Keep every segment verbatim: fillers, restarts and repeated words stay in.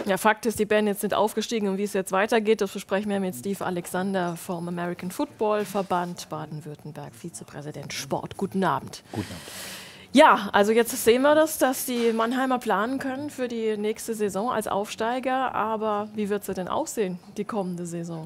Ja, Fakt ist, die Bandits sind aufgestiegen und wie es jetzt weitergeht, das besprechen wir mit Steve Alexander vom American Football Verband Baden-Württemberg, Vizepräsident Sport. Guten Abend. Guten Abend. Ja, also jetzt sehen wir das, dass die Mannheimer planen können für die nächste Saison als Aufsteiger. Aber wie wird sie denn aussehen, die kommende Saison?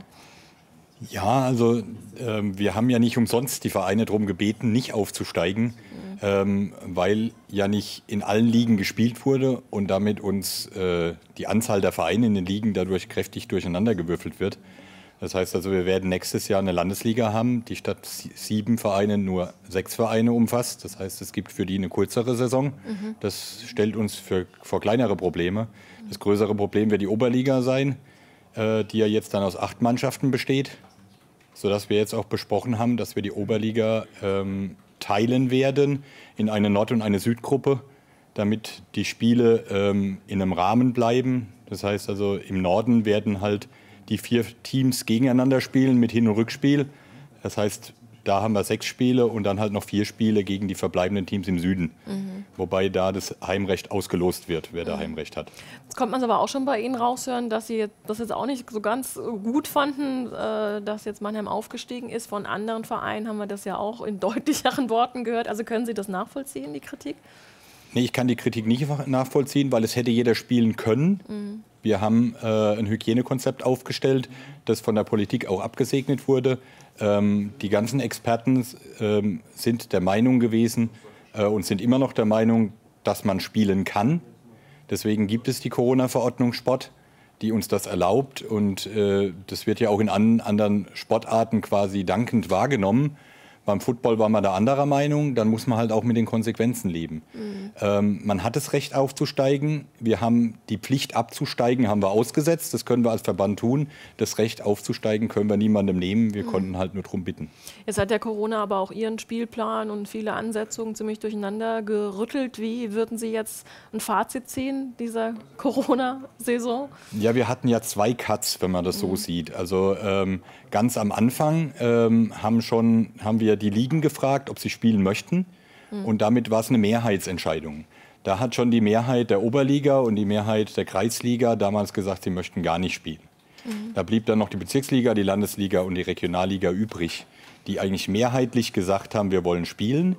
Ja, also ähm, wir haben ja nicht umsonst die Vereine darum gebeten, nicht aufzusteigen, mhm. ähm, weil ja nicht in allen Ligen gespielt wurde und damit uns äh, die Anzahl der Vereine in den Ligen dadurch kräftig durcheinandergewürfelt wird. Das heißt also, wir werden nächstes Jahr eine Landesliga haben, die statt sieben Vereine nur sechs Vereine umfasst. Das heißt, es gibt für die eine kürzere Saison. Mhm. Das stellt uns für, vor kleinere Probleme. Das größere Problem wird die Oberliga sein, äh, die ja jetzt dann aus acht Mannschaften besteht, sodass wir jetzt auch besprochen haben, dass wir die Oberliga ähm, teilen werden in eine Nord- und eine Südgruppe, damit die Spiele ähm, in einem Rahmen bleiben. Das heißt also, im Norden werden halt die vier Teams gegeneinander spielen mit Hin- und Rückspiel. Das heißt, da haben wir sechs Spiele und dann halt noch vier Spiele gegen die verbleibenden Teams im Süden. Mhm. Wobei da das Heimrecht ausgelost wird, wer da Heimrecht hat. Jetzt kommt man es aber auch schon bei Ihnen raushören, dass Sie das jetzt auch nicht so ganz gut fanden, dass jetzt Mannheim aufgestiegen ist. Von anderen Vereinen haben wir das ja auch in deutlicheren Worten gehört. Also können Sie das nachvollziehen, die Kritik? Nee, ich kann die Kritik nicht nachvollziehen, weil es hätte jeder spielen können. Mhm. Wir haben äh, ein Hygienekonzept aufgestellt, das von der Politik auch abgesegnet wurde. Ähm, die ganzen Experten ähm, sind der Meinung gewesen äh, und sind immer noch der Meinung, dass man spielen kann. Deswegen gibt es die Corona-Verordnung Sport, die uns das erlaubt. Und äh, das wird ja auch in an, anderen Sportarten quasi dankend wahrgenommen. Beim Football war man da anderer Meinung, dann muss man halt auch mit den Konsequenzen leben. Mhm. Ähm, man hat das Recht aufzusteigen, wir haben die Pflicht abzusteigen, haben wir ausgesetzt, das können wir als Verband tun. Das Recht aufzusteigen können wir niemandem nehmen, wir mhm. konnten halt nur darum bitten. Jetzt hat der Corona aber auch Ihren Spielplan und viele Ansetzungen ziemlich durcheinander gerüttelt. Wie würden Sie jetzt ein Fazit ziehen dieser Corona-Saison? Ja, wir hatten ja zwei Cuts, wenn man das mhm. so sieht. Also ähm, ganz am Anfang ähm, haben, schon, haben wir die Ligen gefragt, ob sie spielen möchten. Mhm. Und damit war es eine Mehrheitsentscheidung. Da hat schon die Mehrheit der Oberliga und die Mehrheit der Kreisliga damals gesagt, sie möchten gar nicht spielen. Mhm. Da blieb dann noch die Bezirksliga, die Landesliga und die Regionalliga übrig, die eigentlich mehrheitlich gesagt haben, wir wollen spielen.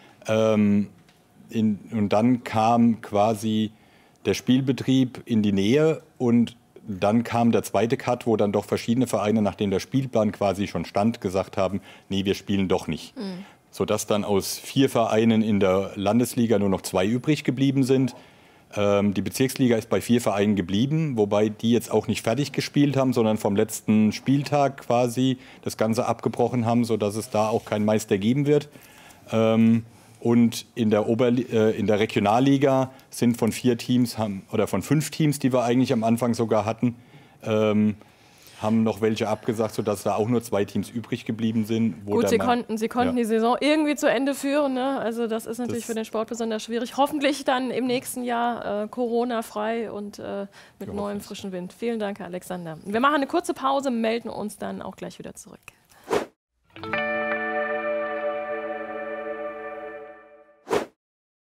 Ähm, in, und dann kam quasi der Spielbetrieb in die Nähe und dann kam der zweite Cut, wo dann doch verschiedene Vereine, nachdem der Spielplan quasi schon stand, gesagt haben, nee, wir spielen doch nicht. Mhm. Sodass dann aus vier Vereinen in der Landesliga nur noch zwei übrig geblieben sind. Ähm, die Bezirksliga ist bei vier Vereinen geblieben, wobei die jetzt auch nicht fertig gespielt haben, sondern vom letzten Spieltag quasi das Ganze abgebrochen haben, sodass es da auch keinen Meister geben wird. Ähm, Und in der, Oberli äh, in der Regionalliga sind von vier Teams haben, oder von fünf Teams, die wir eigentlich am Anfang sogar hatten, ähm, haben noch welche abgesagt, sodass da auch nur zwei Teams übrig geblieben sind. Wo Gut, Sie mal, konnten, Sie konnten ja. die Saison irgendwie zu Ende führen. Ne? Also das ist natürlich das für den Sport besonders schwierig. Hoffentlich dann im nächsten Jahr äh, Corona-frei und äh, mit neuem frischen Wind. Vielen Dank, Herr Alexander. Wir machen eine kurze Pause, melden uns dann auch gleich wieder zurück.